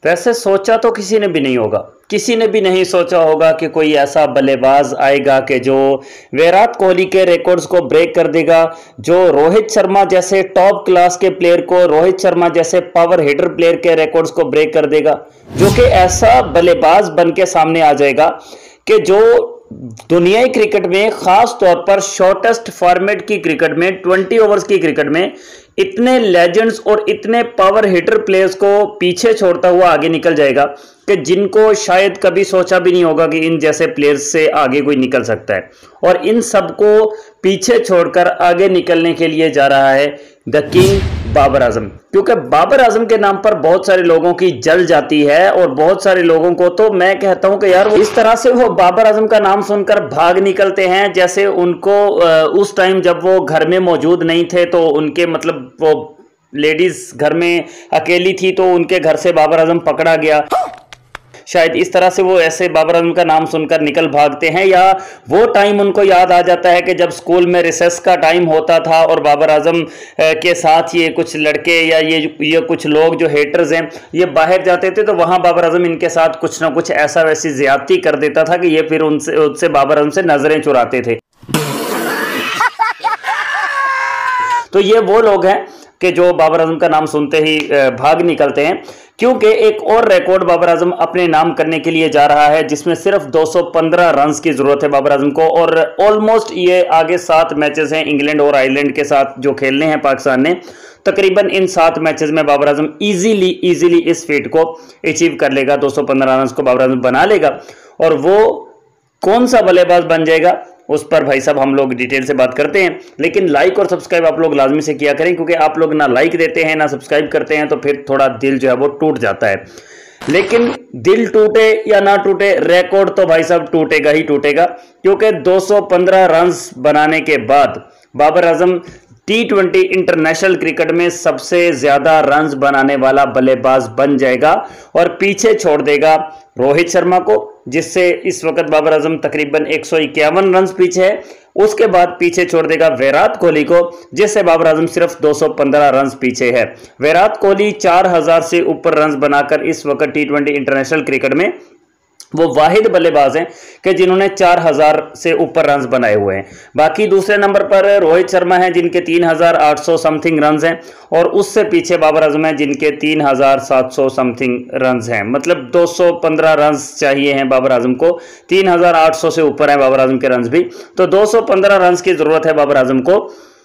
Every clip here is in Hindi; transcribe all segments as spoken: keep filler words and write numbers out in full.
वैसे सोचा तो किसी ने भी नहीं होगा, किसी ने भी नहीं सोचा होगा कि कोई ऐसा बल्लेबाज आएगा कि जो विराट कोहली के रिकॉर्ड्स को ब्रेक कर देगा, जो रोहित शर्मा जैसे टॉप क्लास के प्लेयर को, रोहित शर्मा जैसे पावर हिटर प्लेयर के रिकॉर्ड्स को ब्रेक कर देगा, जो कि ऐसा बल्लेबाज बन के सामने आ जाएगा कि जो दुनियाई क्रिकेट में खास तौर पर शॉर्टेस्ट फॉर्मेट की क्रिकेट में, ट्वेंटी ओवर्स की क्रिकेट में इतने लेजेंड्स और इतने पावर हिटर प्लेयर्स को पीछे छोड़ता हुआ आगे निकल जाएगा कि जिनको शायद कभी सोचा भी नहीं होगा कि इन जैसे प्लेयर्स से आगे कोई निकल सकता है। और इन सबको पीछे छोड़कर आगे निकलने के लिए जा रहा है द किंग बाबर आजम, क्योंकि बाबर आजम के नाम पर बहुत सारे लोगों की जल जाती है और बहुत सारे लोगों को तो मैं कहता हूं कि यार इस तरह से वो बाबर आजम का नाम सुनकर भाग निकलते हैं जैसे उनको उस टाइम जब वो घर में मौजूद नहीं थे तो उनके मतलब वो लेडीज घर में अकेली थी तो उनके घर से बाबर आजम पकड़ा गया, शायद इस तरह से वो ऐसे बाबर आजम का नाम सुनकर निकल भागते हैं। या वो टाइम उनको याद आ जाता है कि जब स्कूल में रिसेस का टाइम होता था और बाबर आजम के साथ ये कुछ लड़के या ये ये कुछ लोग जो हेटर्स हैं ये बाहर जाते थे तो वहां बाबर आजम इनके साथ कुछ ना कुछ ऐसा वैसी ज्यादती कर देता था कि ये फिर उनसे उनसे बाबर आजम से नजरें चुराते थे। तो ये वो लोग हैं कि जो बाबर आजम का नाम सुनते ही भाग निकलते हैं, क्योंकि एक और रिकॉर्ड बाबर आजम अपने नाम करने के लिए जा रहा है जिसमें सिर्फ दो सौ पंद्रह रन की जरूरत है बाबर आजम को। और ऑलमोस्ट ये आगे सात मैचेस हैं इंग्लैंड और आयरलैंड के साथ जो खेलने हैं पाकिस्तान ने, तकरीबन इन सात मैचेस में बाबर आजम इजीली इजीली इस फीट को अचीव कर लेगा, दो सौ पंद्रह रन को बाबर आजम बना लेगा। और वो कौन सा बल्लेबाज बन जाएगा उस पर भाई साहब हम लोग डिटेल से बात करते हैं, लेकिन लाइक और सब्सक्राइब आप लोग लाजमी से किया करें, क्योंकि आप लोग ना लाइक देते हैं ना सब्सक्राइब करते हैं तो फिर थोड़ा दिल जो है वो टूट जाता है। लेकिन दिल टूटे या ना टूटे, रिकॉर्ड तो भाई साहब टूटेगा ही टूटेगा, क्योंकि दो सौ पंद्रह रन बनाने के बाद Babar Azam T twenty international cricket में सबसे ज्यादा रन्स बनाने वाला बल्लेबाज बन जाएगा और पीछे छोड़ देगा रोहित शर्मा को, जिससे इस वक्त बाबर आजम तकरीबन एक सौ इक्यावन रन पीछे है। उसके बाद पीछे छोड़ देगा विराट कोहली को, जिससे बाबर आजम सिर्फ दो सौ पंद्रह रन पीछे है। विराट कोहली चार हज़ार से ऊपर रन बनाकर इस वक्त टी ट्वेंटी इंटरनेशनल क्रिकेट में वो वाहिद बल्लेबाज हैं कि जिन्होंने चार हज़ार से ऊपर रन्स बनाए हुए हैं। बाकी दूसरे नंबर पर रोहित शर्मा हैं जिनके तीन हज़ार आठ सौ समथिंग रन्स हैं, और उससे पीछे बाबर आजम हैं जिनके तीन हज़ार सात सौ समथिंग रन्स हैं। मतलब दो सौ पंद्रह रन्स चाहिए हैं बाबर आजम को, तीन हज़ार आठ सौ से ऊपर हैं बाबर आजम के रन्स भी, तो दो सौ पंद्रह रन्स की जरूरत है बाबर आजम को।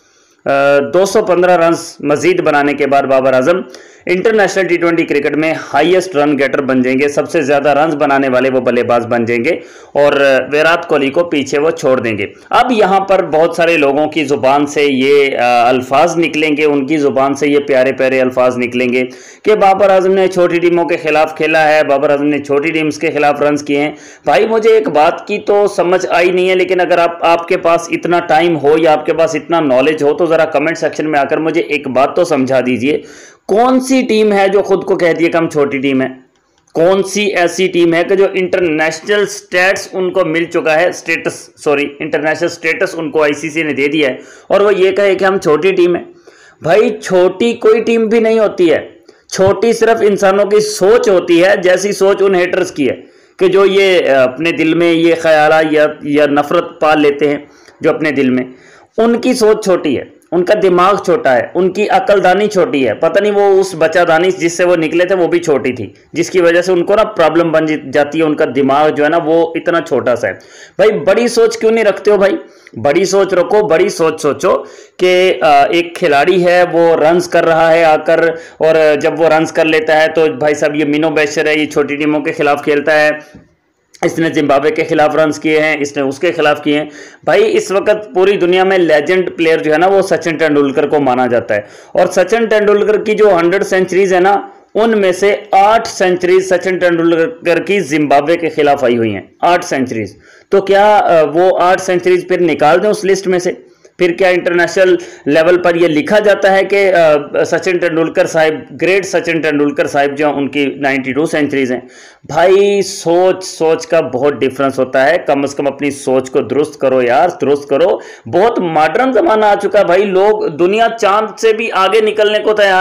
दो सौ पंद्रह रन मजीद बनाने के बाद Babar Azam international T twenty cricket में हाईएस्ट रन गेटर बन जाएंगे, सबसे ज्यादा रन बनाने वाले वो बल्लेबाज बन जाएंगे और विराट कोहली को पीछे वो छोड़ देंगे। अब यहाँ पर बहुत सारे लोगों की जुबान से ये अल्फाज निकलेंगे, उनकी जुबान से ये प्यारे प्यारे अल्फाज निकलेंगे कि बाबर आजम ने छोटी टीमों के खिलाफ खेला है, बाबर आजम ने छोटी टीम्स के खिलाफ रन किए हैं। भाई मुझे एक बात की तो समझ आई नहीं है, लेकिन अगर आप आपके पास इतना टाइम हो या आपके पास इतना नॉलेज हो तो जरा कमेंट सेक्शन में आकर मुझे एक बात तो समझा दीजिए, कौन सी टीम है जो खुद को कहती है कि हम छोटी टीम है? कौन सी ऐसी टीम है कि जो इंटरनेशनल स्टेट्स उनको मिल चुका है, स्टेटस सॉरी इंटरनेशनल स्टेटस उनको आईसीसी ने दे दिया है और वो ये कहे कि हम छोटी टीम है? भाई छोटी कोई टीम भी नहीं होती है, छोटी सिर्फ इंसानों की सोच होती है, जैसी सोच उन हेटर्स की है कि जो ये अपने दिल में ये ख्याल या, या नफरत पाल लेते हैं जो अपने दिल में, उनकी सोच छोटी है, उनका दिमाग छोटा है, उनकी अकलदानी छोटी है। पता नहीं वो उस बच्चादानी जिससे वो निकले थे वो भी छोटी थी, जिसकी वजह से उनको ना प्रॉब्लम बन जाती है, उनका दिमाग जो है ना वो इतना छोटा सा है। भाई बड़ी सोच क्यों नहीं रखते हो? भाई बड़ी सोच रखो, बड़ी सोच सोचो कि एक खिलाड़ी है वो रन्स कर रहा है आकर, और जब वो रन्स कर लेता है तो भाई साहब ये मिनो बेशर है, ये छोटी टीमों के खिलाफ खेलता है, इसने जिम्बाब्वे के खिलाफ रन्स किए हैं, इसने उसके खिलाफ किए हैं। भाई इस वक्त पूरी दुनिया में लेजेंड प्लेयर जो है ना वो सचिन तेंदुलकर को माना जाता है, और सचिन तेंदुलकर की जो हंड्रेड सेंचुरीज है ना उनमें से आठ सेंचुरीज सचिन तेंदुलकर की जिम्बाब्वे के खिलाफ आई हुई हैं, आठ सेंचुरीज। तो क्या वो आठ सेंचुरीज फिर निकाल दें उस लिस्ट में से? फिर क्या इंटरनेशनल लेवल पर यह लिखा जाता है कि सचिन तेंदुलकर साहब, ग्रेट सचिन तेंदुलकर साहब जो उनकी बानवे सेंचुरीज हैं? भाई सोच सोच का बहुत डिफरेंस होता है, कम से कम अपनी सोच को दुरुस्त करो यार, दुरुस्त करो। बहुत मॉडर्न जमाना आ चुका है भाई, लोग दुनिया चांद से भी आगे निकलने को तैयार है,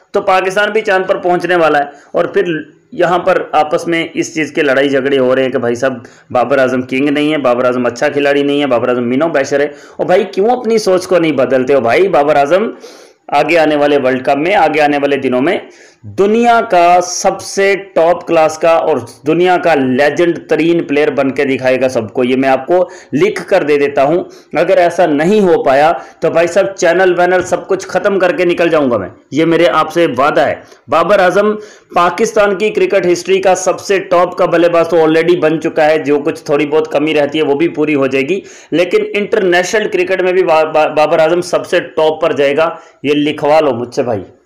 तो पाकिस्तान भी चांद पर पहुंचने वाला है। और फिर यहाँ पर आपस में इस चीज़ के लड़ाई झगड़े हो रहे हैं कि भाई साहब बाबर आजम किंग नहीं है, बाबर आजम अच्छा खिलाड़ी नहीं है, बाबर आजम मिनो बैशर है। और भाई क्यों अपनी सोच को नहीं बदलते हो भाई? बाबर आजम आगे आने वाले वर्ल्ड कप में, आगे आने वाले दिनों में दुनिया का सबसे टॉप क्लास का और दुनिया का लेजेंड तरीन प्लेयर बन के दिखाएगा सबको। ये मैं आपको लिख कर दे देता हूं। अगर ऐसा नहीं हो पाया तो भाई साहब चैनल वैनल सब कुछ खत्म करके निकल जाऊंगा मैं, ये मेरे आपसे वादा है। बाबर आजम पाकिस्तान की क्रिकेट हिस्ट्री का सबसे टॉप का बल्लेबाज तो ऑलरेडी बन चुका है, जो कुछ थोड़ी बहुत कमी रहती है वो भी पूरी हो जाएगी, लेकिन इंटरनेशनल क्रिकेट में भी बा, बा, बाबर आजम सबसे टॉप पर जाएगा। ये लिखवा लो मुझसे भाई।